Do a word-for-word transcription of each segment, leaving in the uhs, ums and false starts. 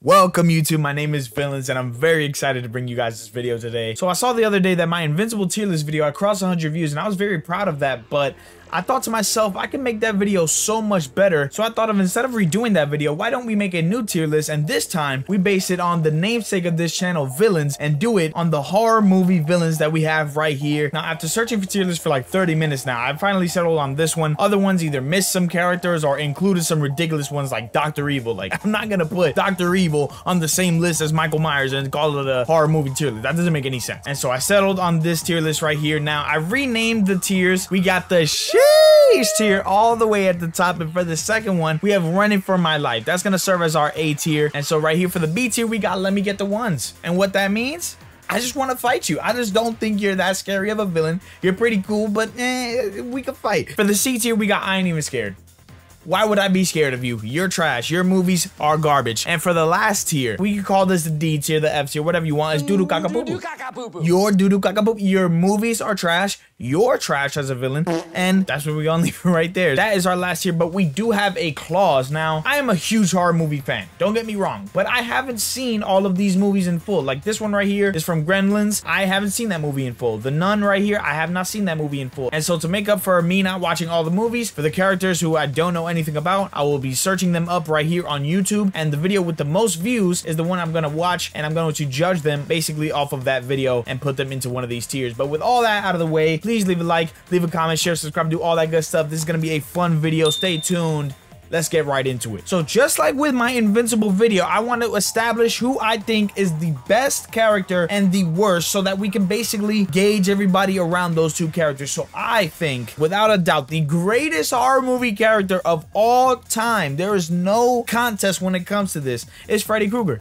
Welcome YouTube, my name is Villainz and I'm very excited to bring you guys this video today. So I saw the other day that my Invincible tier list video, I crossed one hundred views and I was very proud of that, but I thought to myself, I can make that video so much better. So I thought of instead of redoing that video, why don't we make a new tier list, and this time we base it on the namesake of this channel, Villainz, and do it on the horror movie villains that we have right here. Now after searching for tier lists for like thirty minutes now, I finally settled on this one. Other ones either missed some characters or included some ridiculous ones like Doctor Evil. Like I'm not gonna put Doctor Evil on the same list as Michael Myers and call it a horror movie tier list. That doesn't make any sense. And so I settled on this tier list right here. Now I renamed the tiers. We got the sheesh tier all the way at the top, and for the second one we have Running for My Life. That's gonna serve as our A tier. And so right here for the B tier we got Let Me Get the Ones. And what that means, I just want to fight you. I just don't think you're that scary of a villain. You're pretty cool, but eh, we can fight. For the C tier we got I Ain't Even Scared. Why would I be scared of you? You're trash. Your movies are garbage. And for the last tier, we can call this the D tier, the F tier, whatever you want. It's doo-doo caca poo poo. Your doo-doo caca poo poo. Your movies are trash. You're trash as a villain. And that's what we're gonna leave right there. That is our last tier, but we do have a clause. Now, I am a huge horror movie fan. Don't get me wrong, but I haven't seen all of these movies in full. Like this one right here is from Gremlins. I haven't seen that movie in full. The Nun right here, I have not seen that movie in full. And so to make up for me not watching all the movies, for the characters who I don't know anything about, I will be searching them up right here on YouTube, and the video with the most views is the one I'm gonna watch, and I'm going to judge them basically off of that video and put them into one of these tiers. But with all that out of the way, please leave a like, leave a comment, share, subscribe, do all that good stuff. This is gonna be a fun video. Stay tuned. Let's get right into it. So just like with my Invincible video, I want to establish who I think is the best character and the worst, so that we can basically gauge everybody around those two characters. So I think, without a doubt, the greatest horror movie character of all time, there is no contest when it comes to this, is Freddy Krueger.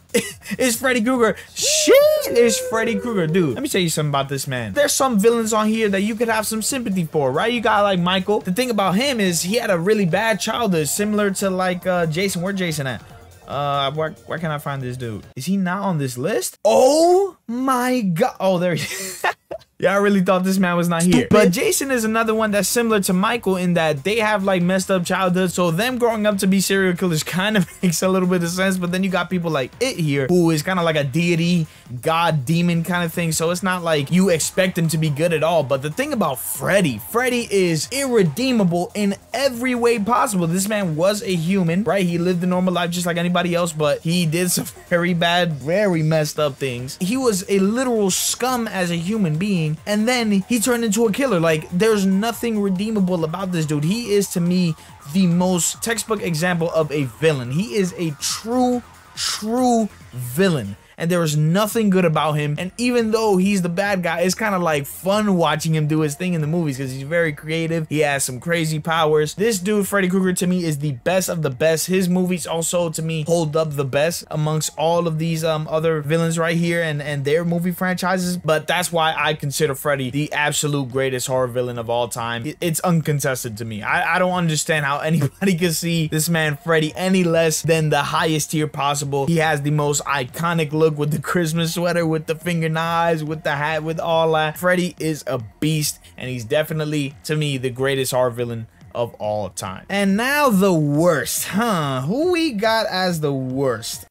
It's Freddy Krueger. Shit, it's Freddy Krueger, dude. Let me tell you something about this man. There's some villains on here that you could have some sympathy for, right? You got like Michael. The thing about him is he had a really bad childhood, similar to like uh, Jason. Where Jason at? Uh, where, where can I find this dude? Is he not on this list? Oh my god. Oh, there he is. Yeah, I really thought this man was not here. But Jason is another one that's similar to Michael in that they have like messed up childhood. So them growing up to be serial killers kind of makes a little bit of sense. But then you got people like It here, who is kind of like a deity, god, demon kind of thing. So it's not like you expect him to be good at all. But the thing about Freddy, Freddy is irredeemable in every way possible. This man was a human, right? He lived a normal life just like anybody else, but he did some very bad, very messed up things. He was a literal scum as a human being. And then he turned into a killer. Like, there's nothing redeemable about this dude. He is, to me, the most textbook example of a villain. He is a true, true villain. And there is nothing good about him. And even though he's the bad guy, it's kind of like fun watching him do his thing in the movies because he's very creative. He has some crazy powers. This dude, Freddy Krueger, to me is the best of the best. His movies also, to me, hold up the best amongst all of these um other villains right here and, and their movie franchises. But that's why I consider Freddy the absolute greatest horror villain of all time. It, it's uncontested to me. I, I don't understand how anybody can see this man, Freddy, any less than the highest tier possible. He has the most iconic look with the Christmas sweater, with the finger knives, with the hat, with all that. Freddy is a beast, and he's definitely, to me, the greatest horror villain of all time. And now the worst, huh? Who we got as the worst?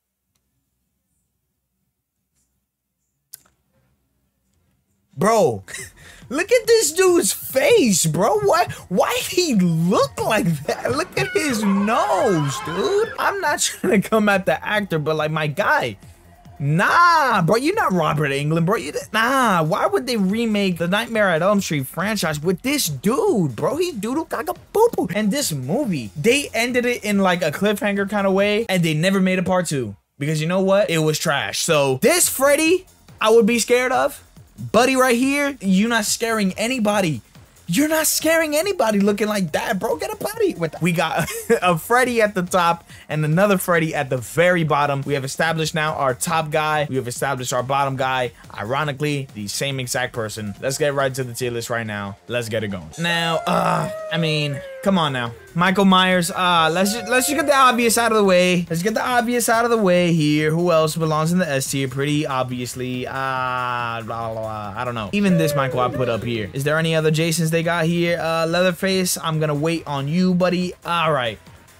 Bro, look at this dude's face, bro. Why, why he look like that? Look at his nose, dude. I'm not trying to come at the actor, but like, my guy, nah, bro, you're not Robert Englund, bro. You, nah, why would they remake the Nightmare at Elm Street franchise with this dude, bro? He doodle caca poo poo. And this movie, they ended it in like a cliffhanger kind of way, and they never made a part two because you know what? It was trash. So this Freddy, I would be scared of. Buddy right here, you're not scaring anybody. You're not scaring anybody looking like that, bro. Get a buddy with that. We got a Freddy at the top and another Freddy at the very bottom. We have established now our top guy. We have established our bottom guy. Ironically, the same exact person. Let's get right to the tier list right now. Let's get it going. Now, uh, I mean, come on now. Michael Myers, uh, let's just, let's just get the obvious out of the way. Let's get the obvious out of the way here. Who else belongs in the S tier? Pretty obviously, uh, blah, blah, blah. I don't know. Even this Michael I put up here. Is there any other Jasons they got here? Uh, Leatherface, I'm gonna wait on you, buddy. All right.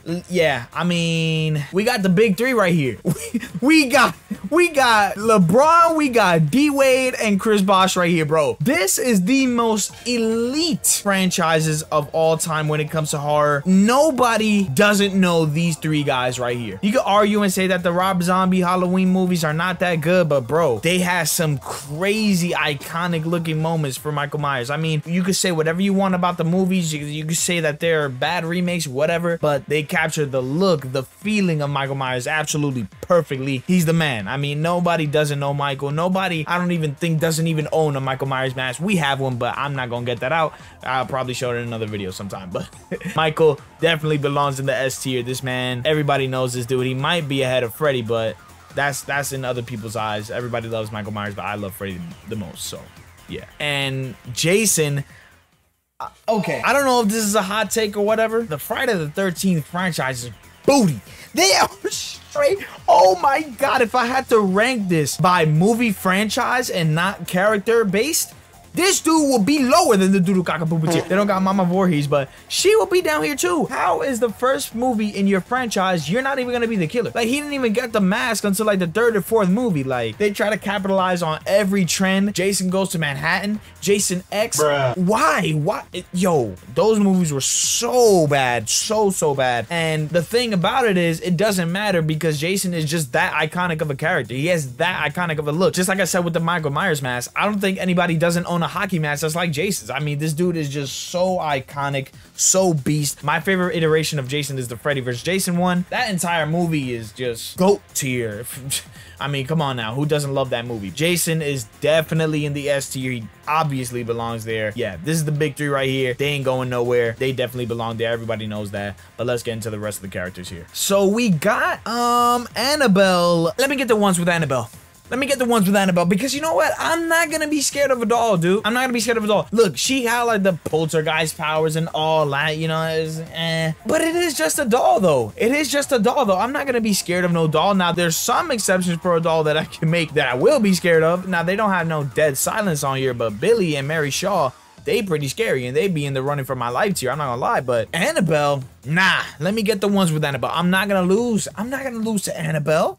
Yeah, I mean, we got the big three right here. We, we got we got LeBron, we got D-Wade, and Chris Bosh right here, bro. This is the most elite franchises of all time when it comes to horror. Nobody doesn't know these three guys right here. You could argue and say that the Rob Zombie Halloween movies are not that good, but bro, they had some crazy iconic looking moments for Michael Myers. I mean, you could say whatever you want about the movies. You, you could say that they're bad remakes, whatever, but they capture the look, the feeling of Michael Myers absolutely perfectly. He's the man. I mean, nobody doesn't know Michael. Nobody, I don't even think, doesn't even own a Michael Myers mask. We have one, but I'm not gonna get that out. I'll probably show it in another video sometime, but Michael definitely belongs in the S tier. This man, everybody knows this dude. He might be ahead of Freddy, but that's that's in other people's eyes. Everybody loves Michael Myers, but I love Freddy the most, so yeah. And Jason, uh, okay, I don't know if this is a hot take or whatever. The Friday the thirteenth franchise is booty. They are straight. Oh my god, if I had to rank this by movie franchise and not character based, this dude will be lower than the dude who cockapoopa. They don't got Mama Voorhees, but she will be down here too. How is the first movie in your franchise, you're not even gonna be the killer? Like, he didn't even get the mask until like the third or fourth movie. Like, they try to capitalize on every trend. Jason Goes to Manhattan, Jason X. Bruh. Why? Why? It, yo, those movies were so bad, so, so bad. And the thing about it is, it doesn't matter because Jason is just that iconic of a character. He has that iconic of a look. Just like I said with the Michael Myers mask, I don't think anybody doesn't own a hockey mask that's like Jason's. I mean, this dude is just so iconic, so beast. My favorite iteration of Jason is the Freddy versus Jason one. That entire movie is just GOAT tier. I mean, come on now, who doesn't love that movie? Jason is definitely in the S tier. He obviously belongs there. Yeah, this is the big three right here. They ain't going nowhere. They definitely belong there. Everybody knows that. But let's get into the rest of the characters here. So we got um Annabelle. Let me get the ones with Annabelle. Let me get the ones with Annabelle, because you know what? I'm not gonna be scared of a doll, dude. I'm not gonna be scared of a doll. Look, she had like the poltergeist powers and all that, you know, it's, eh. But it is just a doll, though. It is just a doll, though. I'm not gonna be scared of no doll. Now, there's some exceptions for a doll that I can make that I will be scared of. Now, they don't have no dead silence on here, but Billy and Mary Shaw, they pretty scary, and they be in the running for my life tier. I'm not gonna lie, but Annabelle, nah. Let me get the ones with Annabelle. I'm not gonna lose. I'm not gonna lose to Annabelle.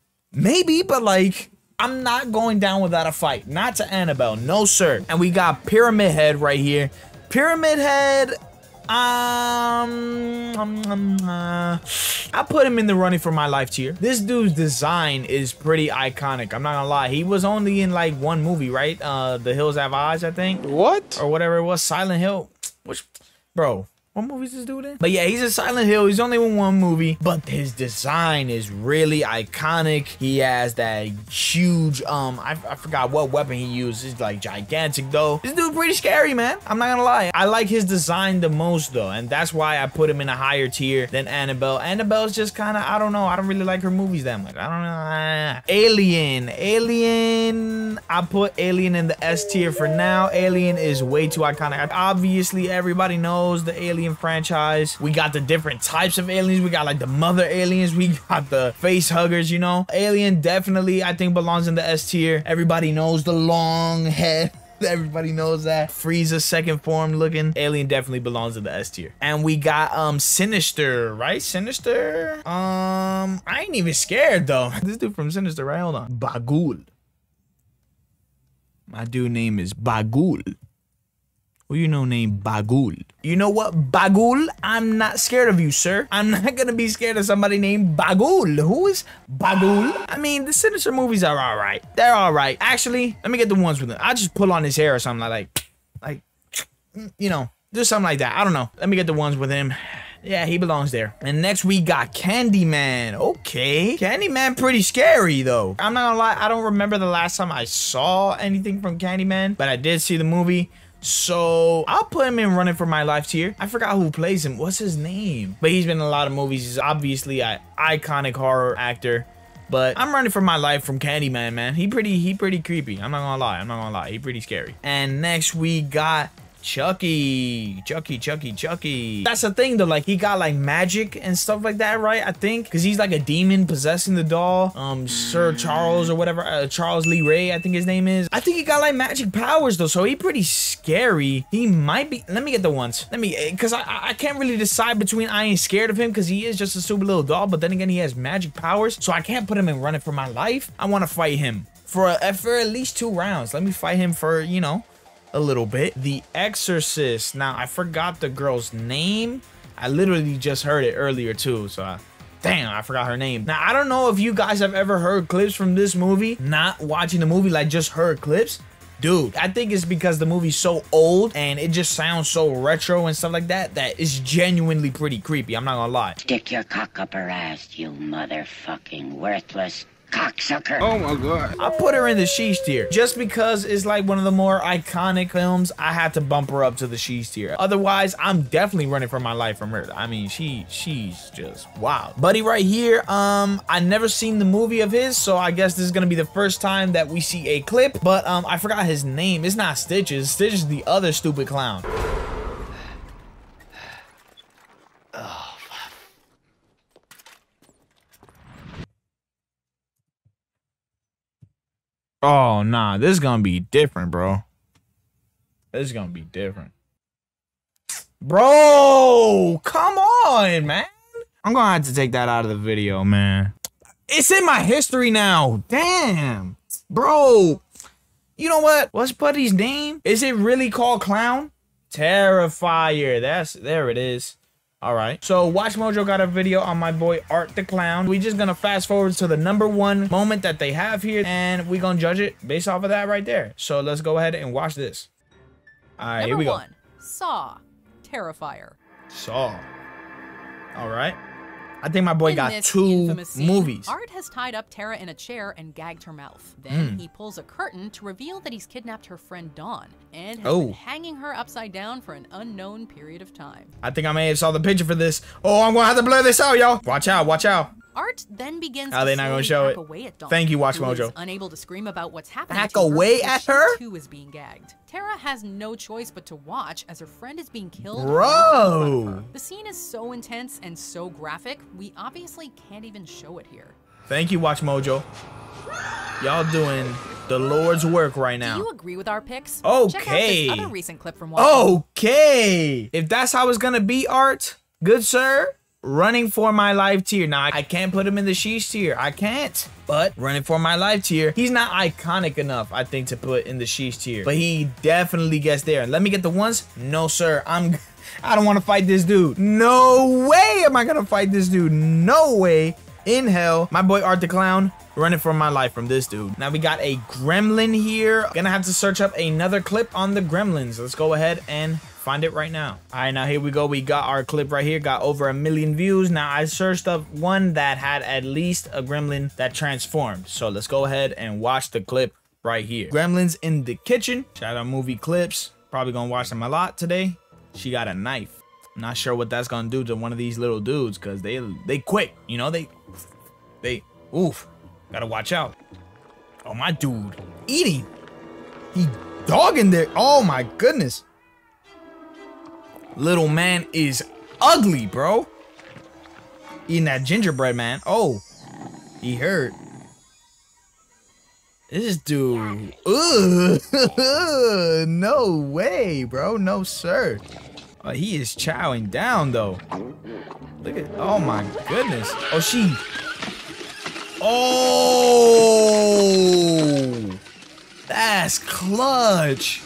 Maybe, but like, I'm not going down without a fight. Not to Annabelle, no sir. And we got Pyramid Head right here. Pyramid Head, um, um uh, I put him in the running for my life tier. This dude's design is pretty iconic. I'm not gonna lie. He was only in like one movie, right? Uh, The Hills Have Eyes, I think. What? Or whatever it was, Silent Hill. Which, bro. What movie is this dude in? But yeah, he's in Silent Hill. He's only in one movie, but his design is really iconic. He has that huge, um, I, I forgot what weapon he uses. It's like gigantic though. This dude pretty scary, man. I'm not gonna lie. I like his design the most though, and that's why I put him in a higher tier than Annabelle. Annabelle's just kind of, I don't know. I don't really like her movies that much. I don't know. Alien. Alien. I put Alien in the S tier for now. Alien is way too iconic. Obviously, everybody knows the Alien franchise. We got the different types of aliens. We got like the mother aliens. We got the face huggers, you know. Alien definitely, I think, belongs in the S tier. Everybody knows the long head. Everybody knows that. Frieza second form looking. Alien definitely belongs in the S tier. And we got um Sinister, right? Sinister. Um, I ain't even scared though. This dude from Sinister, right? Hold on. Bagul. My dude name is Bagul. Who you know named Bagul? You know what, Bagul? I'm not scared of you, sir. I'm not gonna be scared of somebody named Bagul. Who is Bagul? I mean, the Sinister movies are all right. They're all right. Actually, let me get the ones with him. I just pull on his hair or something like, like, you know, do something like that. I don't know. Let me get the ones with him. Yeah, he belongs there. And next we got Candyman. Okay. Candyman pretty scary though. I'm not gonna lie, I don't remember the last time I saw anything from Candyman, but I did see the movie. So I'll put him in running for my life tier. I forgot who plays him. What's his name? But he's been in a lot of movies. He's obviously an iconic horror actor. But I'm running for my life from Candyman, man. He pretty, he pretty creepy. I'm not gonna lie. I'm not gonna lie. He pretty scary. And next we got Chucky, Chucky, Chucky, Chucky. That's the thing though, like he got like magic and stuff like that, right? I think because he's like a demon possessing the doll. Um, Sir Charles or whatever, uh, Charles Lee Ray, I think his name is. I think he got like magic powers though, so he pretty scary. He might be. Let me get the ones. Let me, because I I can't really decide between I ain't scared of him because he is just a stupid little doll, but then again he has magic powers, so I can't put him in running for my life. I want to fight him for a, for at least two rounds. Let me fight him for, you know, a little bit. The Exorcist. Now, I forgot the girl's name. I literally just heard it earlier too, so I, damn, I forgot her name. Now, I don't know if you guys have ever heard clips from this movie, not watching the movie, like just heard clips. Dude, I think it's because the movie's so old and it just sounds so retro and stuff like that, that it's genuinely pretty creepy. I'm not gonna lie. Stick your cock up her ass, you motherfucking worthless cocksucker. Oh my god. I put her in the sheesh tier just because it's like one of the more iconic films. I had to bump her up to the sheesh tier. Otherwise, I'm definitely running for my life from her. I mean, she she's just wow. Buddy right here, um, I never seen the movie of his, so I guess this is gonna be the first time that we see a clip. But um, I forgot his name. It's not Stitches. Stitches is the other stupid clown. Oh, nah, this is gonna be different, bro. This is gonna be different. Bro, come on, man. I'm gonna have to take that out of the video, man. It's in my history now. Damn. Bro, you know what? What's Buddy's name? Is it really called Clown? Terrifier. That's, there it is. All right, so Watchmojo got a video on my boy Art the Clown. We just gonna fast forward to the number one moment that they have here, and we gonna judge it based off of that right there. So let's go ahead and watch this. All right, number here we go. One, Saw, Terrifier. Saw. All right. I think my boy In got this two infamous scene, movies. Art has tied up Tara in a chair and gagged her mouth. Then Mm. he pulls a curtain to reveal that he's kidnapped her friend Dawn and has Oh. been hanging her upside down for an unknown period of time. I think I may have saw the picture for this. Oh, I'm gonna have to blur this out, y'all. Watch out, watch out. Art then begins Are to they not gonna slowly show hack it? away at Dawn, Thank you, who Watchmojo. is unable to scream about what's happening Hack to away her, at because her? she too is being gagged. Tara has no choice but to watch as her friend is being killed. Bro. right in front of her. The scene is so intense and so graphic, we obviously can't even show it here. Thank you, Watchmojo. Y'all doing the Lord's work right now. Do you agree with our picks? Okay. Check out this other recent clip from Watchmojo. Okay. If that's how it's gonna be, Art, good sir, running for my life tier. Now, I can't put him in the sheesh tier. I can't. But running for my life tier, he's not iconic enough, I think, to put in the sheesh tier. But he definitely gets there. Let me get the ones. No, sir. I'm... I don't want to fight this dude. No way am I gonna fight this dude. No way in hell. My boy Art the Clown running for my life from this dude. Now we got a gremlin here. Gonna have to search up another clip on the gremlins. Let's go ahead and find it right now. All right, now here we go. We got our clip right here. Got over a million views. Now I searched up one that had at least a gremlin that transformed. So let's go ahead and watch the clip right here. Gremlins in the kitchen. Shout out Movie Clips. Probably gonna watch them a lot today. She got a knife. I'm not sure what that's gonna do to one of these little dudes, because they they quick, you know, they they oof. Gotta watch out. Oh, my dude eating. He dogging there. Oh my goodness. Little man is ugly, bro. Eating that gingerbread man. Oh, he hurt. This dude. Ugh. No way, bro. No, sir. Oh, he is chowing down, though. Look at. Oh, my goodness. Oh, she. Oh. That's clutch.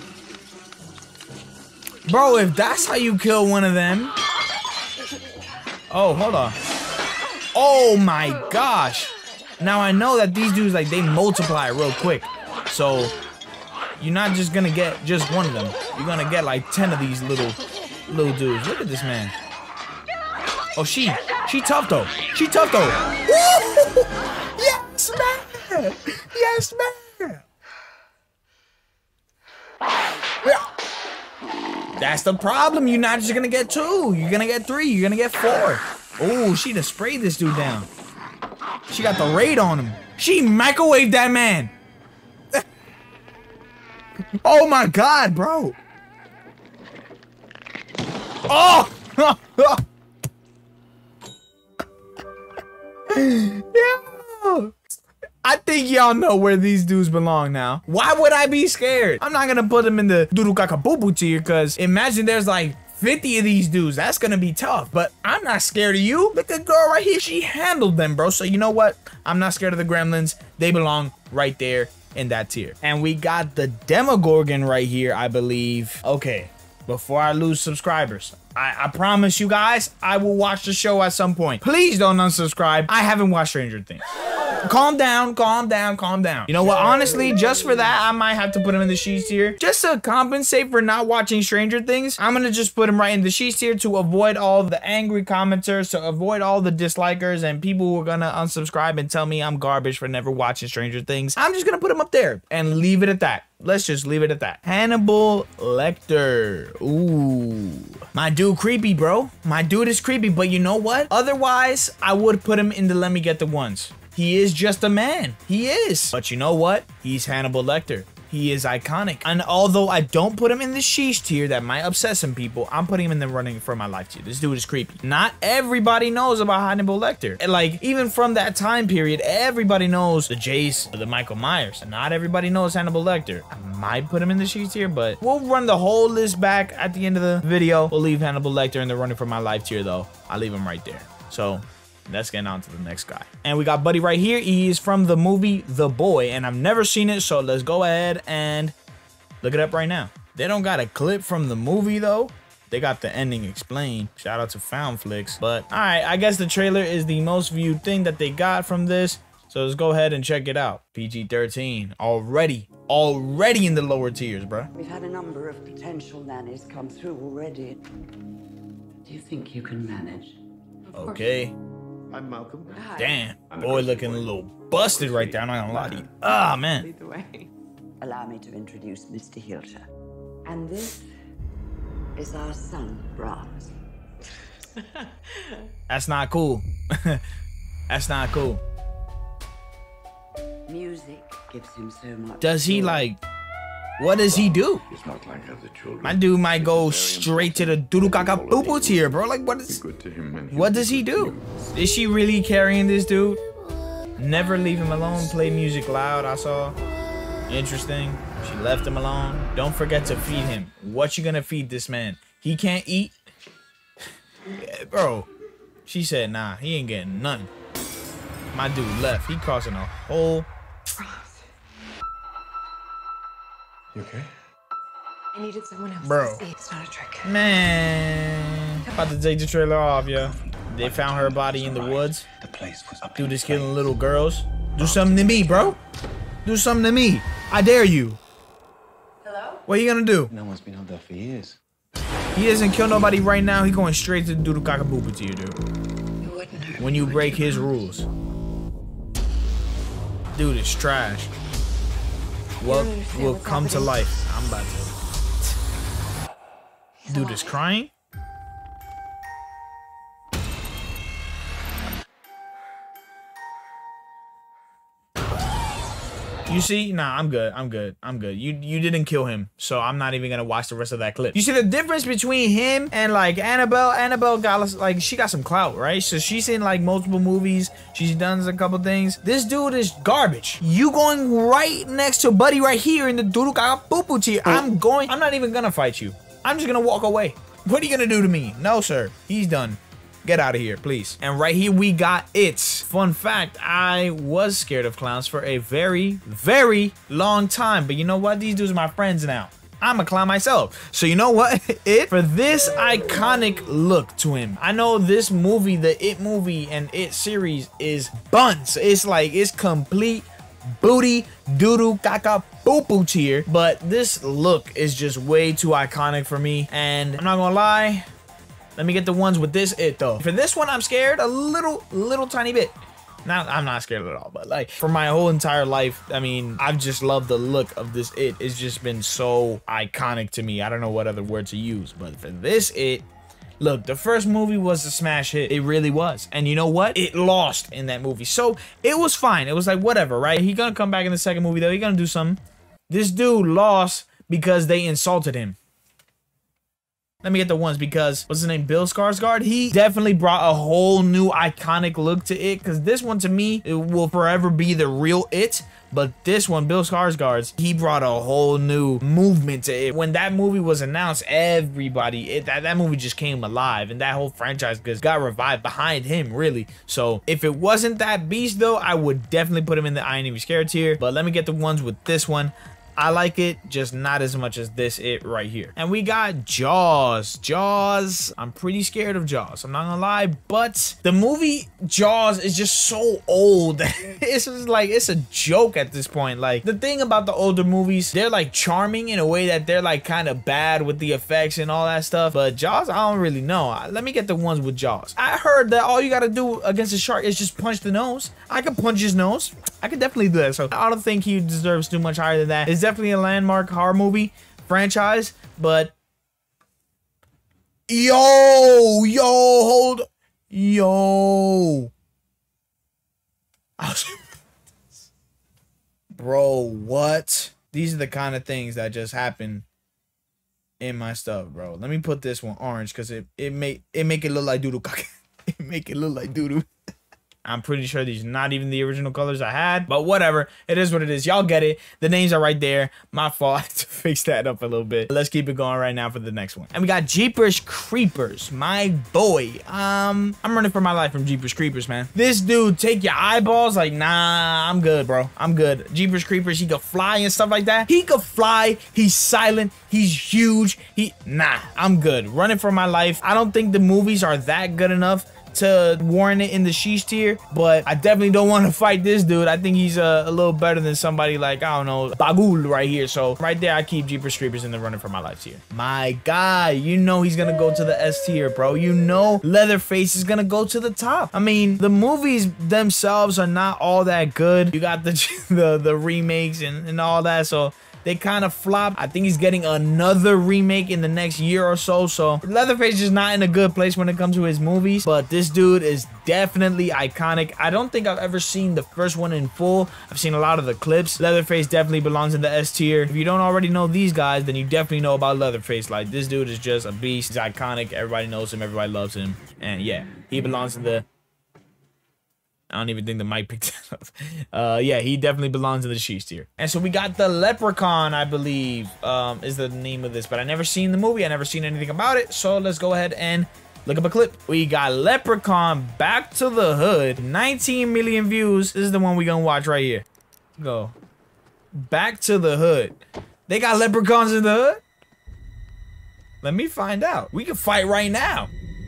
Bro, if that's how you kill one of them. Oh, hold on. Oh, my gosh. Now I know that these dudes, like, they multiply real quick. So you're not just gonna get just one of them. You're gonna get like ten of these little little dudes. Look at this man. Oh, she she tough though. She tough though. Woo! Yes, man. Yes, man. Yeah. That's the problem. You're not just gonna get two. You're gonna get three. You're gonna get four. Oh, she just sprayed this dude down. She got the raid on him. She microwaved that man. Oh my God, bro. Oh! Yeah. I think y'all know where these dudes belong now. Why would I be scared? I'm not gonna put them in the doodoo kaka boo boo tier, because imagine there's like fifty of these dudes. That's gonna be tough, but I'm not scared of you. Look at the girl right here. She handled them, bro. So you know what? I'm not scared of the gremlins. They belong right there in that tier. And we got the Demogorgon right here, I believe. Okay, before I lose subscribers, I, I promise you guys, I will watch the show at some point. Please don't unsubscribe. I haven't watched Stranger Things. Calm down, calm down, calm down. You know what? Honestly, just for that, I might have to put him in the sheets tier. Just to compensate for not watching Stranger Things, I'm gonna just put him right in the sheets tier to avoid all the angry commenters, to avoid all the dislikers and people who are gonna unsubscribe and tell me I'm garbage for never watching Stranger Things. I'm just gonna put him up there and leave it at that. Let's just leave it at that. Hannibal Lecter. Ooh. My dude creepy, bro. My dude is creepy, but you know what? Otherwise, I would put him in the let me get the ones. He is just a man. He is. But you know what? He's Hannibal Lecter. He is iconic. And although I don't put him in the sheesh tier, that might upset some people, I'm putting him in the running for my life tier. This dude is creepy. Not everybody knows about Hannibal Lecter. And like, even from that time period, everybody knows the Jace, the Michael Myers. And not everybody knows Hannibal Lecter. I might put him in the sheesh tier, but we'll run the whole list back at the end of the video. We'll leave Hannibal Lecter in the running for my life tier, though. I'll leave him right there. So let's get on to the next guy. And we got Buddy right here. He is from the movie The Boy, and I've never seen it, so let's go ahead and look it up right now. They don't got a clip from the movie, though. They got the ending explained. Shout out to FoundFlix. But, all right, I guess the trailer is the most viewed thing that they got from this, so let's go ahead and check it out. P G thirteen. Already. Already in the lower tiers, bro. We've had a number of potential nannies come through already. Do you think you can manage? Okay. I'm Malcolm. Hi. Damn, boy looking a little busted right there. I'm not gonna lie to you. Ah, man. Lead the way. Allow me to introduce Mister Hilter. And this is our son, Brahms. That's not cool. That's not cool. Music gives him so much. Does he like, what does he do? He's not like other children. My dude might go straight to the doodoo kaka poo poo tier, bro. Like, what is, Good to him and what does he do? Is she really carrying this dude? Never leave him alone. Play music loud, I saw. Interesting. She left him alone. Don't forget to feed him. What you gonna feed this man? He can't eat? Yeah, bro. She said, nah, he ain't getting nothing. My dude left. He crossing a whole... You okay? I needed someone else Bro. to see. It's not a trick. Man. About to take the trailer off, yo. They found her body in the woods. The place was up. Dude is killing little girls. Do something to me, bro. Do something to me. I dare you. Hello? What are you gonna do? No one's been out there for years. He doesn't kill nobody right now. He going straight to the doodoo cockabooba to you, dude. You wouldn't hurt When me, you would break his rules. Dude is trash. What don't understand will what's come to happening. life? I'm about to. Dude is crying. You see? Nah, I'm good. I'm good. I'm good. You you didn't kill him, so I'm not even gonna watch the rest of that clip. You see the difference between him and like Annabelle? Annabelle got like she got some clout, right? So she's in like multiple movies. She's done a couple things. This dude is garbage. You going right next to Buddy right here in the doodoo gaga poo poo tier. I'm going. I'm not even gonna fight you. I'm just gonna walk away. What are you gonna do to me? No, sir. He's done. Get out of here, please. And right here we got it. Fun fact, I was scared of clowns for a very, very long time. But you know what? These dudes are my friends now. I'm a clown myself. So you know what? It, for this iconic look to him. I know this movie, the It movie and It series is buns. It's like, it's complete booty doodoo caca poo poo tier. But this look is just way too iconic for me. And I'm not gonna lie. Let me get the ones with this It though. For this one, I'm scared a little, little tiny bit. Now, I'm not scared at all, but like for my whole entire life, I mean, I've just loved the look of this It. It's just been so iconic to me. I don't know what other word to use, but for this It, look, the first movie was a smash hit. It really was. And you know what? It lost in that movie. So it was fine. It was like, whatever, right? He gonna come back in the second movie though. He gonna do something. This dude lost because they insulted him. Let me get the ones because what's his name? Bill Skarsgård. He definitely brought a whole new iconic look to it because this one to me, it will forever be the real It. But this one, Bill Skarsgård's, he brought a whole new movement to it. When that movie was announced, everybody, it, that, that movie just came alive. And that whole franchise got revived behind him, really. So if it wasn't that beast, though, I would definitely put him in the I Ain't Even Scared tier. But let me get the ones with this one. I like it, just not as much as this It right here. And we got Jaws. Jaws, I'm pretty scared of Jaws. I'm not gonna lie, but the movie Jaws is just so old. It's just like, it's a joke at this point. Like, the thing about the older movies, they're like charming in a way that they're like kind of bad with the effects and all that stuff. But Jaws, I don't really know. Let me get the ones with Jaws. I heard that all you gotta do against a shark is just punch the nose. I can punch his nose. I could definitely do that. So I don't think he deserves too much higher than that. It's definitely a landmark horror movie franchise, but yo, yo, hold, yo, bro, what? These are the kind of things that just happen in my stuff, bro. Let me put this one orange because it it make it make it look like doodle cock. It make it look like doodle. I'm pretty sure these are not even the original colors I had, but whatever. It is what it is. Y'all get it. The names are right there. My fault. I had to fix that up a little bit. Let's keep it going right now for the next one. And we got Jeepers Creepers, my boy. Um, I'm running for my life from Jeepers Creepers, man. This dude take your eyeballs. Like, nah, I'm good, bro. I'm good. Jeepers Creepers, he could fly and stuff like that. He could fly. He's silent. He's huge. He, nah, I'm good. Running for my life. I don't think the movies are that good enough to warrant it in the sheesh tier, but I definitely don't want to fight this dude. I think he's uh, a little better than somebody like, I don't know, Bagul right here. So right there, I keep Jeepers Creepers in the running for my life tier. My guy, you know he's gonna go to the S tier, bro. You know Leatherface is gonna go to the top. I mean, the movies themselves are not all that good. You got the the, the remakes and, and all that, so they kind of flop. I think he's getting another remake in the next year or so. So Leatherface is not in a good place when it comes to his movies. But this dude is definitely iconic. I don't think I've ever seen the first one in full. I've seen a lot of the clips. Leatherface definitely belongs in the S tier. If you don't already know these guys, then you definitely know about Leatherface. Like, this dude is just a beast. He's iconic. Everybody knows him. Everybody loves him. And yeah, he belongs in the... I don't even think the mic picked that up. Uh, yeah, he definitely belongs in the sheesh tier. And so we got the Leprechaun, I believe, um, is the name of this. But I never seen the movie. I never seen anything about it. So let's go ahead and look up a clip. We got Leprechaun Back to the Hood. nineteen million views. This is the one we gonna watch right here. Go. Back to the Hood. They got leprechauns in the hood? Let me find out. We can fight right now.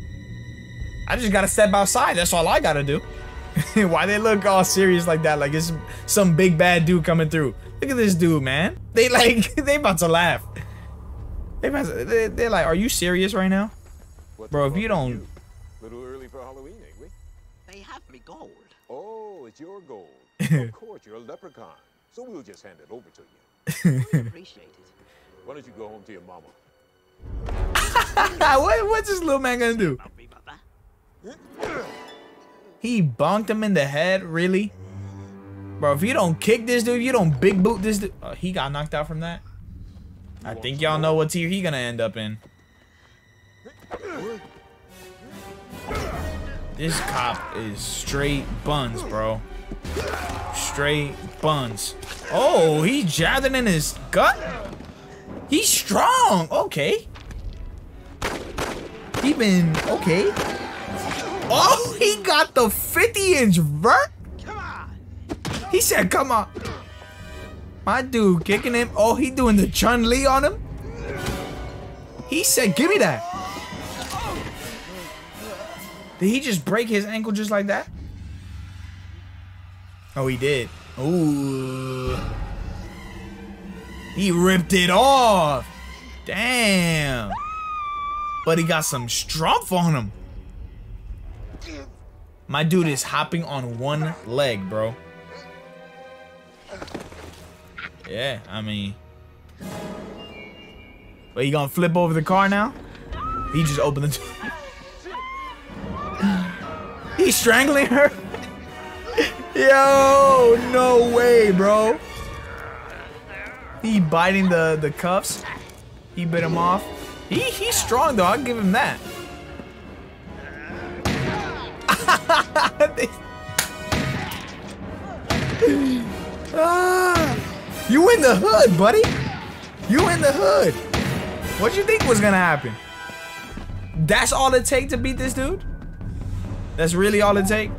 I just gotta step outside. That's all I gotta do. Why they look all serious like that? Like it's some big bad dude coming through. Look at this dude, man. They like, they about to laugh. They about to, they, they're like, are you serious right now? What Bro, if you don't... You? Little early for Halloween, ain't we? They have me gold. Oh, it's your gold. Of course, you're a leprechaun. So we'll just hand it over to you. I appreciate it. Why don't you go home to your mama? what, what's this little man gonna do? He bonked him in the head, really? Bro, if you don't kick this dude, you don't big boot this dude. Oh, he got knocked out from that. I think y'all know what tier he gonna end up in. This cop is straight buns, bro. Straight buns. Oh, he jabbed it in his gut? He's strong. Okay. He been, okay. Oh, he got the fifty inch vert. Come on. He said, come on. My dude kicking him. Oh, he doing the Chun-Li on him. He said, give me that. Did he just break his ankle just like that? Oh, he did. Ooh. He ripped it off. Damn. But he got some strumph on him. My dude is hopping on one leg, bro. Yeah, I mean. But he gonna flip over the car now? He just opened the door. He's strangling her? Yo, no way, bro. He biting the, the cuffs. He bit him off. He he's strong though. I'll give him that. Ah, you in the hood, buddy. You in the hood. What do you think was gonna happen? That's all it take to beat this dude? That's really all it take?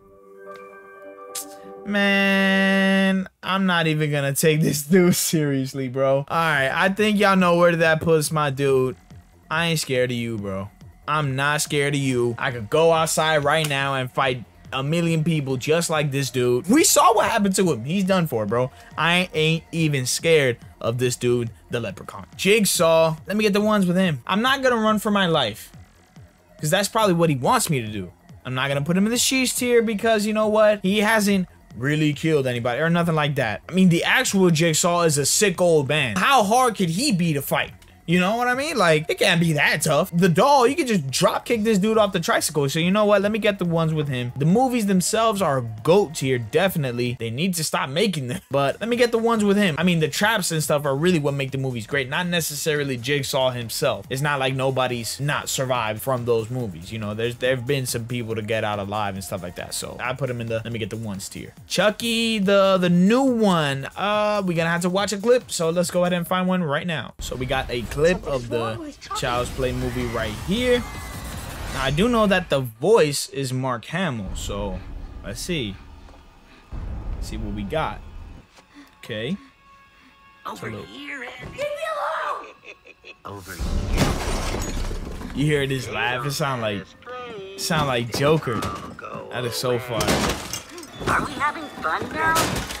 Man, I'm not even gonna take this dude seriously, bro. All right, I think y'all know where that puts my dude. I ain't scared of you, bro. I'm not scared of you. I could go outside right now and fight a million people just like this dude. We saw what happened to him. He's done for, bro. I ain't even scared of this dude, the leprechaun. Jigsaw, let me get the ones with him. I'm not gonna run for my life because that's probably what he wants me to do. I'm not gonna put him in the sheesh tier because you know what? He hasn't really killed anybody or nothing like that. I mean, the actual Jigsaw is a sick old man. How hard could he be to fight? You know what I mean? Like, it can't be that tough. The doll, you can just drop kick this dude off the tricycle. So you know what? Let me get the ones with him. The movies themselves are GOAT tier, definitely. They need to stop making them. But let me get the ones with him. I mean, the traps and stuff are really what make the movies great. Not necessarily Jigsaw himself. It's not like nobody's not survived from those movies. You know, there's there've been some people to get out alive and stuff like that. So I put him in the, let me get the ones tier. Chucky, the, the new one. Uh, we're gonna have to watch a clip. So let's go ahead and find one right now. So we got a clip of the Child's Play movie right here. Now I do know that the voice is Mark Hamill, so let's see. Let's see what we got. Okay. Over look. here, Andy. Leave me alone. Over here. You hear this laugh? It sound like sound like Joker. That is so fun. Are we having fun now?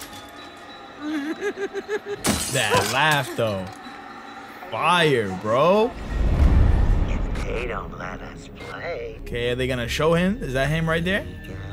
That laugh though. Fire, bro. If they don't let us play. Okay, are they gonna show him? Is that him right there?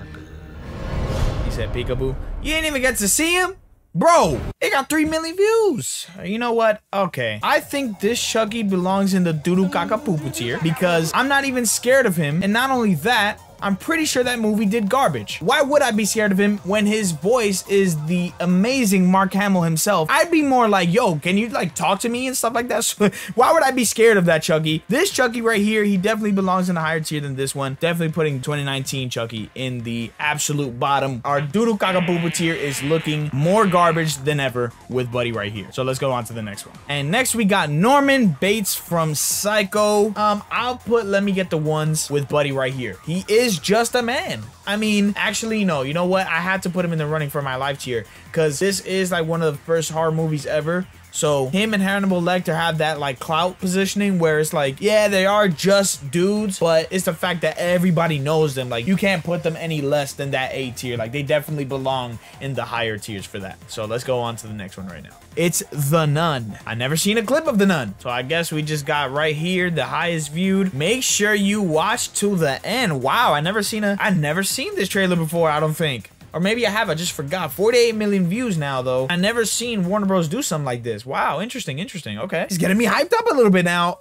He said peekaboo. You didn't even get to see him? Bro, it got three million views. You know what? Okay. I think this Chucky belongs in the doodoo caca poo poo tier because I'm not even scared of him. And not only that, I'm pretty sure that movie did garbage. Why would I be scared of him when his voice is the amazing Mark Hamill himself? I'd be more like, yo, can you like talk to me and stuff like that? So why would I be scared of that Chucky? This Chucky right here, he definitely belongs in a higher tier than this one. Definitely putting twenty nineteen Chucky in the absolute bottom. Our doodoo caca poo poo tier is looking more garbage than ever with Buddy right here. So let's go on to the next one. And next we got Norman Bates from Psycho. Um, I'll put, let me get the ones with Buddy right here. He is is just a man. I mean, actually, no. You know what? I had to put him in the running for my life tier because this is like one of the first horror movies ever. So him and Hannibal Lecter have that like clout positioning where it's like, yeah, they are just dudes, but it's the fact that everybody knows them. Like, you can't put them any less than that A tier. Like, they definitely belong in the higher tiers for that. So let's go on to the next one right now. It's The Nun. I never seen a clip of The Nun, so I guess we just got right here the highest viewed. Make sure you watch to the end. Wow, I never seen a I never seen this trailer before, I don't think. Or maybe I have, I just forgot. forty-eight million views now, though. I never seen Warner Bros. Do something like this. Wow, interesting, interesting. Okay. He's getting me hyped up a little bit now.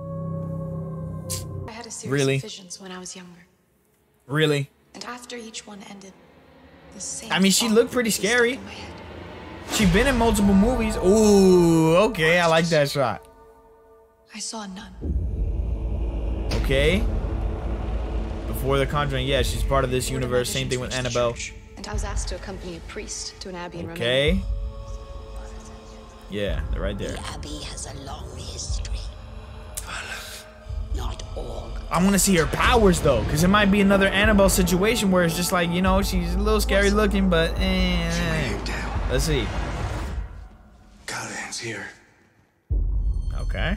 I had a series Really? of visions when I was younger. Really? And after each one ended, the same I mean, she thought looked pretty was stuck scary. in my head. She been in multiple movies. Ooh, okay, I like that shot. I saw a nun. Okay. Before The Conjuring, yeah, she's part of this universe. Same thing with Annabelle. And I was asked to accompany a priest to an abbey in Romania. Okay. Yeah, they're right there. The Abbey has a long history. Not all. I want to see her powers, though, because it might be another Annabelle situation where it's just like, you know, she's a little scary looking, but eh. Let's see. Callahan's here. Okay.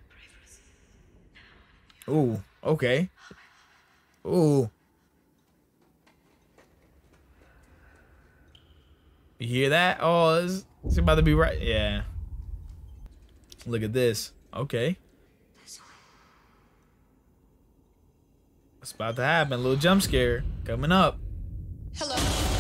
Ooh, okay. Ooh. You hear that? Oh, it's, it's about to be right. Yeah. Look at this. Okay. What's about to happen? A little jump scare coming up. Hello.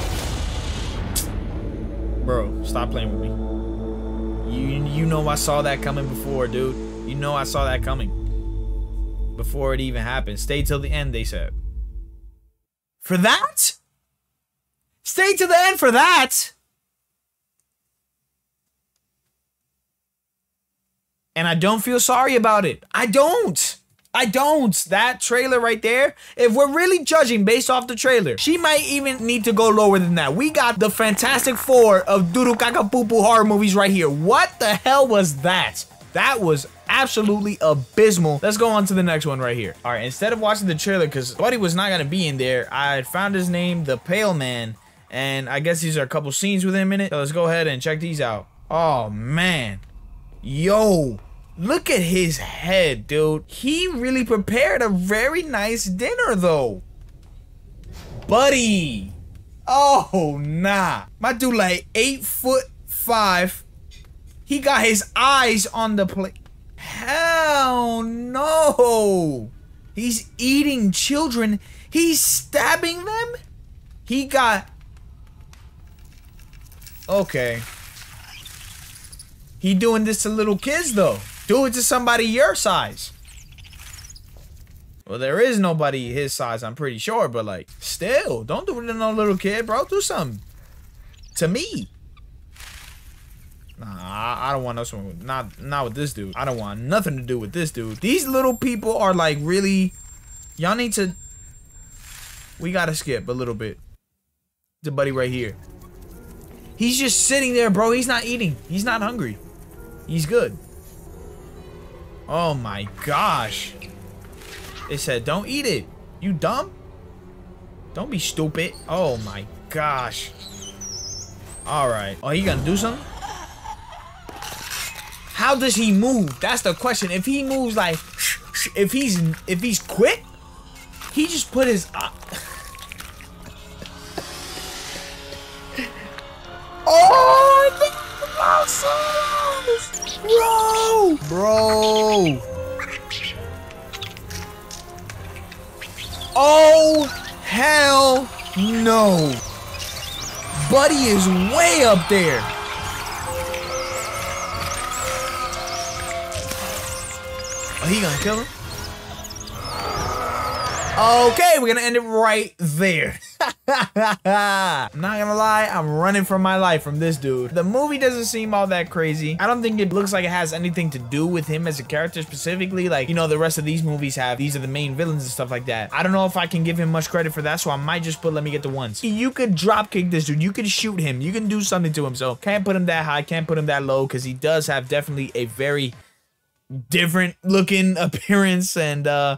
Bro, stop playing with me. You you know I saw that coming before, dude. You know I saw that coming. Before it even happened. Stay till the end, they said. For that? Stay till the end for that? And I don't feel sorry about it. I don't. I don't. That trailer right there, if we're really judging based off the trailer, she might even need to go lower than that. We got the Fantastic Four of Duru Kaka Poo Poo horror movies right here. What the hell was that? That was absolutely abysmal. Let's go on to the next one right here. All right, instead of watching the trailer, because Buddy was not going to be in there, I found his name, The Pale Man, and I guess these are a couple scenes with him in it. So let's go ahead and check these out. Oh, man. Yo. Look at his head, dude. He really prepared a very nice dinner, though. Buddy. Oh, nah. My dude like eight foot five. He got his eyes on the plate. Hell no. He's eating children. He's stabbing them. He got... Okay. He doing this to little kids, though. Do it to somebody your size. Well, there is nobody his size, I'm pretty sure, but like, still, don't do it to no little kid, bro. Do something to me. Nah, I, I don't want no one. Not, not with this dude. I don't want nothing to do with this dude. These little people are like really. Y'all need to. We gotta skip a little bit. The buddy right here. He's just sitting there, bro. He's not eating. He's not hungry. He's good. Oh my gosh. They said, don't eat it. You dumb? Don't be stupid. Oh my gosh. Alright. Oh, he gonna do something? How does he move? That's the question. If he moves like, if he's, if he's quick, he just put his, uh, oh, bro, bro. Oh, hell no. Buddy is way up there. Oh, he gonna kill him? Okay, we're gonna end it right there. I'm not gonna lie, I'm running for my life from this dude. The movie doesn't seem all that crazy. I don't think it looks like it has anything to do with him as a character specifically. Like, you know, the rest of these movies have, these are the main villains and stuff like that. I don't know if I can give him much credit for that, so I might just put let me get the ones. You could drop kick this dude. You could shoot him. You can do something to him. So can't put him that high, can't put him that low, because he does have definitely a very different looking appearance, and uh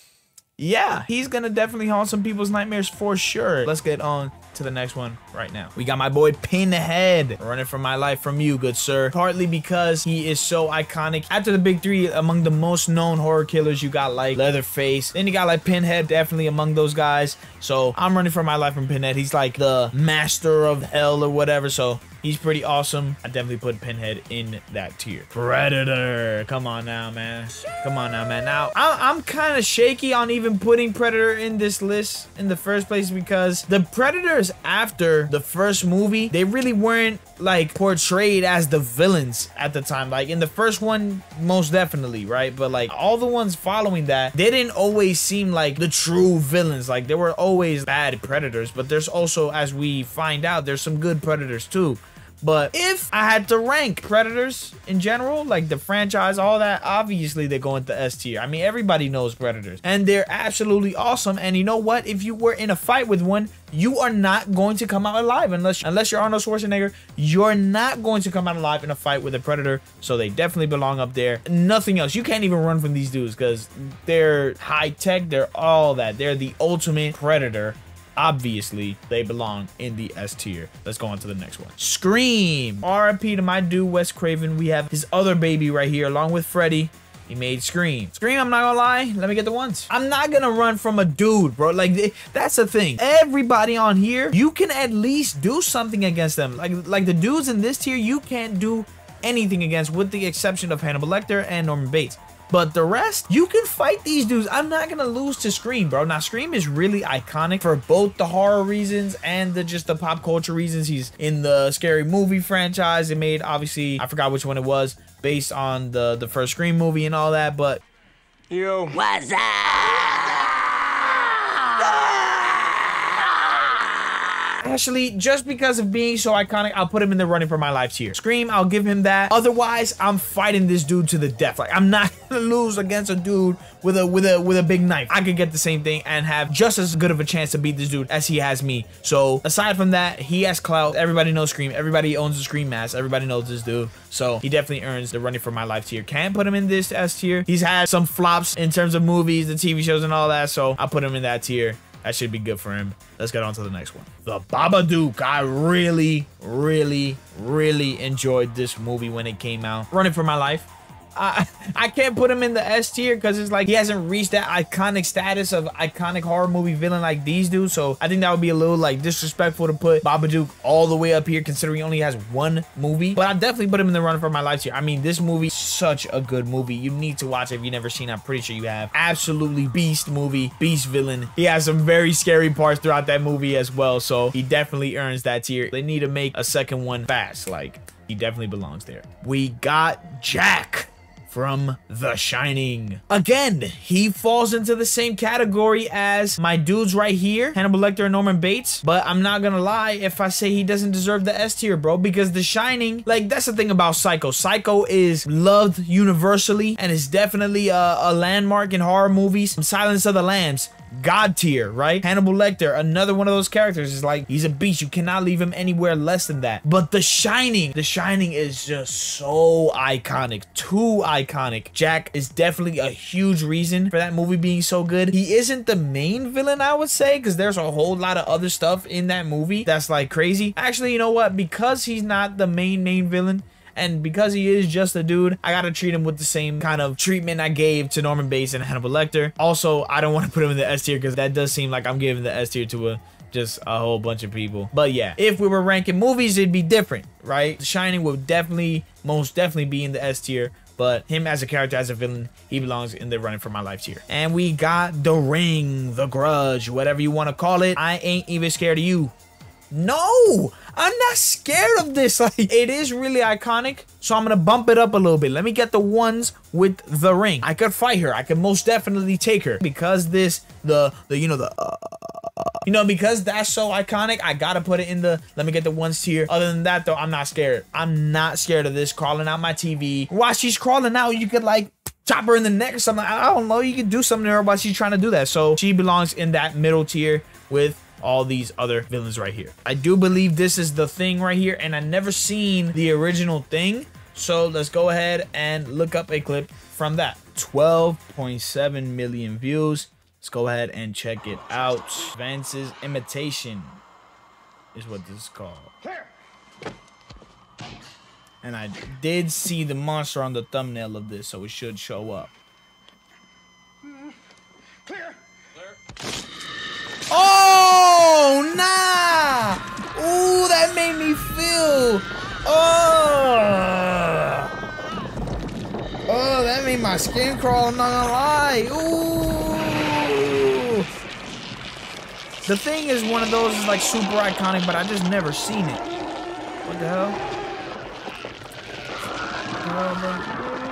yeah, he's gonna definitely haunt some people's nightmares for sure. Let's get on to the next one right now. We got my boy Pinhead, running for my life from you, good sir. Partly because he is so iconic. After the big three, among the most known horror killers, you got like Leatherface. Then you got like Pinhead, definitely among those guys. So I'm running for my life from Pinhead. He's like the master of hell or whatever. So he's pretty awesome. I definitely put Pinhead in that tier. Predator. Come on now, man. Come on now, man. Now, I'm, I'm kind of shaky on even putting Predator in this list in the first place, because the Predators after the first movie, they really weren't like portrayed as the villains at the time. Like in the first one, most definitely, right? But like all the ones following that, they didn't always seem like the true villains. Like there were always bad Predators, but there's also, as we find out, there's some good Predators too. But if I had to rank Predators in general, like the franchise, all that, obviously they go into S tier. I mean, everybody knows Predators, and they're absolutely awesome. And you know what? If you were in a fight with one, you are not going to come out alive unless unless you're Arnold Schwarzenegger. You're not going to come out alive in a fight with a Predator. So they definitely belong up there. Nothing else. You can't even run from these dudes because they're high tech. They're all that. They're the ultimate Predator. Obviously, they belong in the S tier. Let's go on to the next one. Scream. R I P to my dude, Wes Craven. We have his other baby right here, along with Freddy. He made Scream. Scream, I'm not gonna lie. Let me get the ones. I'm not gonna run from a dude, bro. Like, that's the thing. Everybody on here, you can at least do something against them. Like, like the dudes in this tier, you can't do anything against, with the exception of Hannibal Lecter and Norman Bates. But the rest, you can fight these dudes. I'm not gonna lose to Scream, bro. Now, Scream is really iconic for both the horror reasons and the just the pop culture reasons. He's in the Scary Movie franchise. It made, obviously, I forgot which one it was, based on the, the first Scream movie and all that, but... Yo. What's up? Actually, just because of being so iconic, I'll put him in the running for my life tier. Scream, I'll give him that. Otherwise, I'm fighting this dude to the death. Like, I'm not gonna lose against a dude with a with a with a big knife. I could get the same thing and have just as good of a chance to beat this dude as he has me. So aside from that, he has clout. Everybody knows Scream. Everybody owns the Scream mask. Everybody knows this dude. So he definitely earns the running for my life tier. Can't put him in this S tier. He's had some flops in terms of movies, the T V shows, and all that. So I'll put him in that tier. That should be good for him. Let's get on to the next one. The Babadook. I really, really, really enjoyed this movie when it came out. Running for my life. I, I can't put him in the S tier because it's like he hasn't reached that iconic status of iconic horror movie villain like these do. So I think that would be a little like disrespectful to put Babadook all the way up here considering he only has one movie. But I definitely put him in the running for my life tier. I mean, this movie is such a good movie. You need to watch it if you've never seen it. I'm pretty sure you have. Absolutely beast movie, beast villain. He has some very scary parts throughout that movie as well. So he definitely earns that tier. They need to make a second one fast. Like, he definitely belongs there. We got Jack from The Shining. Again, he falls into the same category as my dudes right here, Hannibal Lecter and Norman Bates, but I'm not gonna lie if I say he doesn't deserve the S tier, bro, because The Shining, like, that's the thing about Psycho. Psycho is loved universally and is definitely a, a landmark in horror movies. Silence of the Lambs, God tier, right? Hannibal Lecter, another one of those characters, is like, he's a beast. You cannot leave him anywhere less than that. But The Shining, The Shining is just so iconic, too iconic. Jack is definitely a huge reason for that movie being so good. He isn't the main villain, I would say, because there's a whole lot of other stuff in that movie that's like crazy. Actually, you know what? Because he's not the main main villain, and because he is just a dude, I gotta treat him with the same kind of treatment I gave to Norman Bates and Hannibal Lecter. Also, I don't want to put him in the S tier because that does seem like I'm giving the S tier to a just a whole bunch of people. But yeah, if we were ranking movies, it'd be different, right? The Shining would definitely, most definitely be in the S tier. But him as a character, as a villain, he belongs in the running for my life tier. And we got The Ring, The Grudge, whatever you want to call it. I ain't even scared of you. No, I'm not scared of this. Like, it is really iconic, so I'm gonna bump it up a little bit. Let me get the ones with The Ring. I could fight her. I could most definitely take her because this, the, the, you know, the, uh, you know, because that's so iconic. I gotta put it in the. Let me get the ones tier. Other than that, though, I'm not scared. I'm not scared of this crawling out my T V. While she's crawling out, you could like chop her in the neck or something. I don't know. You could do something to her while she's trying to do that. So she belongs in that middle tier with all these other villains right here. I do believe this is the Thing right here, and I never seen the original Thing, so let's go ahead and look up a clip from that. twelve point seven million views. Let's go ahead and check it out. Vance's Imitation is what this is called. And I did see the monster on the thumbnail of this, so it should show up. Clear. Oh, nah! Ooh, that made me feel. Oh, oh, that made my skin crawl. I'm not gonna lie. Ooh. The Thing is one of those is like super iconic, but I just never seen it. What the hell? What the hell, bro?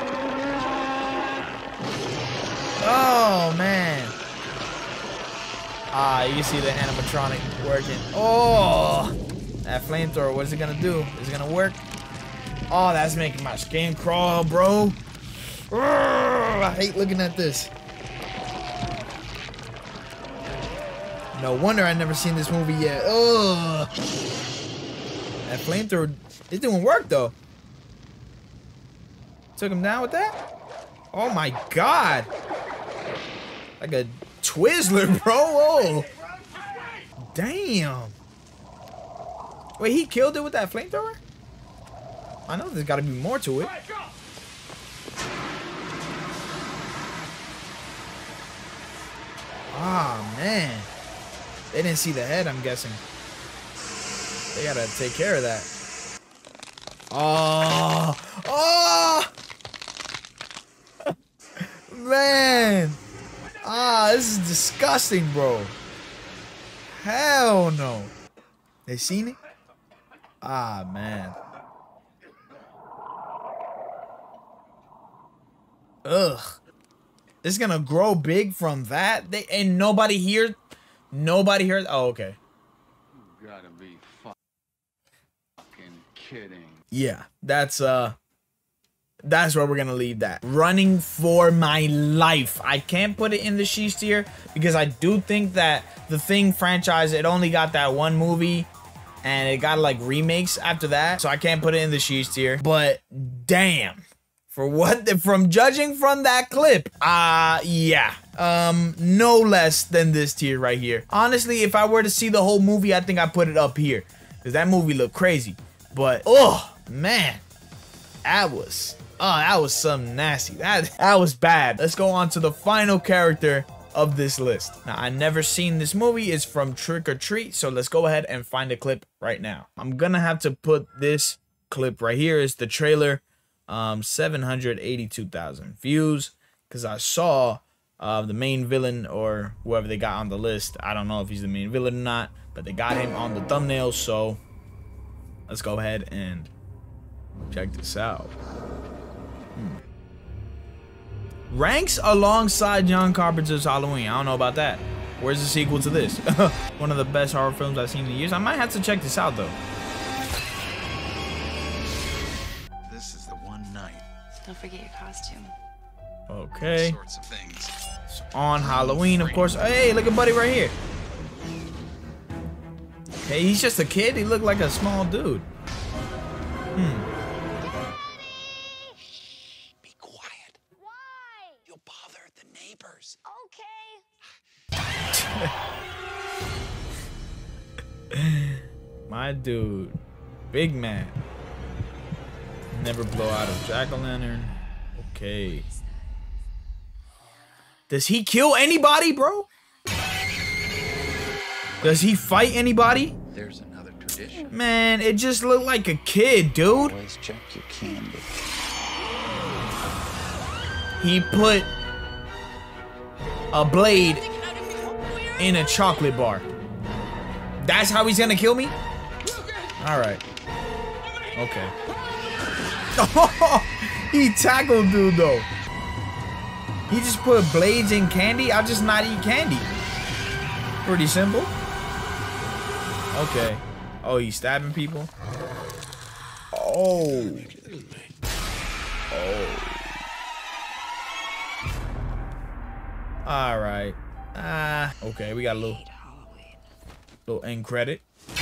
Oh man. Ah, you can see the animatronic working. Oh, that flamethrower, what is it gonna do? Is it gonna work? Oh, that's making my skin crawl, bro. Urgh, I hate looking at this. No wonder I never seen this movie yet. Ugh. That flamethrower, it didn't work though. Took him down with that? Oh my God. Like a Twizzler, bro. Whoa. Damn. Wait, he killed it with that flamethrower? I know there's got to be more to it. Ah, man. They didn't see the head, I'm guessing. They got to take care of that. Oh. Oh. Man. Ah, this is disgusting, bro. Hell no. They seen it? Ah, man. Ugh. It's gonna grow big from that? They, and nobody here? Nobody here? Oh, okay. You gotta be kidding. Yeah, that's uh that's where we're gonna leave that. Running for my life. I can't put it in the sheesh tier because I do think that the Thing franchise, it only got that one movie and it got like remakes after that, so I can't put it in the sheesh tier. But damn, for what the, from judging from that clip, uh yeah, um no less than this tier right here. Honestly, if I were to see the whole movie, I think I put it up here because that movie looked crazy. But oh man, that was oh that was something nasty. That that was bad. Let's go on to the final character of this list. Now, I never seen this movie. It's from Trick or Treat, so let's go ahead and find a clip right now. I'm gonna have to put this clip right here. It's the trailer, um, seven hundred eighty-two thousand views, because I saw uh, the main villain or whoever they got on the list. I don't know if he's the main villain or not, but they got him on the thumbnail, so let's go ahead and check this out. Hmm. Ranks alongside John Carpenter's Halloween. I don't know about that. Where's the sequel to this? One of the best horror films I've seen in years. I might have to check this out though. This is the one night. Don't forget your costume. Okay. All sorts of things. It's on Halloween, of course. Hey, look at Buddy right here. Hey, he's just a kid. He looked like a small dude. Hmm. Be quiet. Why? You'll bother the neighbors. Okay. My dude. Big man. Never blow out a jack-o'-lantern. Okay. Does he kill anybody, bro? Does he fight anybody? There's another tradition. Man, it just looked like a kid, dude. Always check your candy. He put a blade in a chocolate bar. That's how he's gonna kill me? Alright. Okay. He tackled dude though. He just put blades in candy? I'll just not eat candy. Pretty simple. Okay. Oh, he's stabbing people? Oh. Oh. Alright. Ah. Uh, okay, we got a little, little end credit.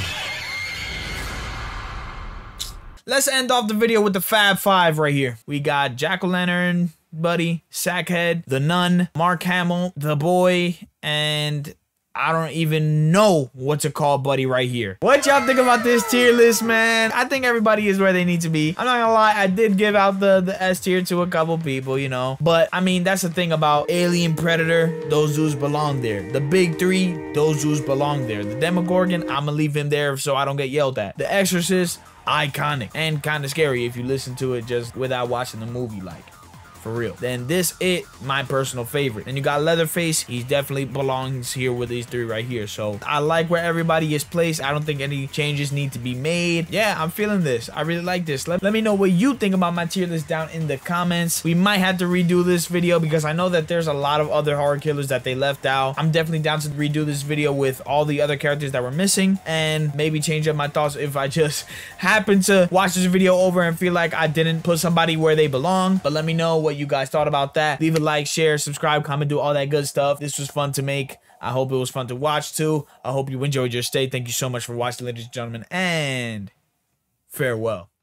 Let's end off the video with the Fab Five right here. We got Jack-o'-lantern, Buddy, Sackhead, The Nun, Mark Hamill, The Boy, and I don't even know what to call Buddy right here. What y'all think about this tier list, man? I think everybody is where they need to be. I'm not gonna lie, I did give out the, the S tier to a couple people, you know. But, I mean, that's the thing about Alien, Predator, those dudes belong there. The big three, those dudes belong there. The Demogorgon, I'm gonna leave him there so I don't get yelled at. The Exorcist, iconic and kind of scary if you listen to it just without watching the movie, like. For real. Then this It, my personal favorite. Then you got Leatherface. He definitely belongs here with these three right here. So I like where everybody is placed. I don't think any changes need to be made. Yeah, I'm feeling this. I really like this. Let, let me know what you think about my tier list down in the comments. We might have to redo this video because I know that there's a lot of other horror killers that they left out. I'm definitely down to redo this video with all the other characters that were missing and maybe change up my thoughts if I just happen to watch this video over and feel like I didn't put somebody where they belong. But let me know what you guys thought about that. Leave a like, share, subscribe, comment, do all that good stuff. This was fun to make. I hope it was fun to watch too. I hope you enjoyed your stay. Thank you so much for watching, ladies and gentlemen, and farewell.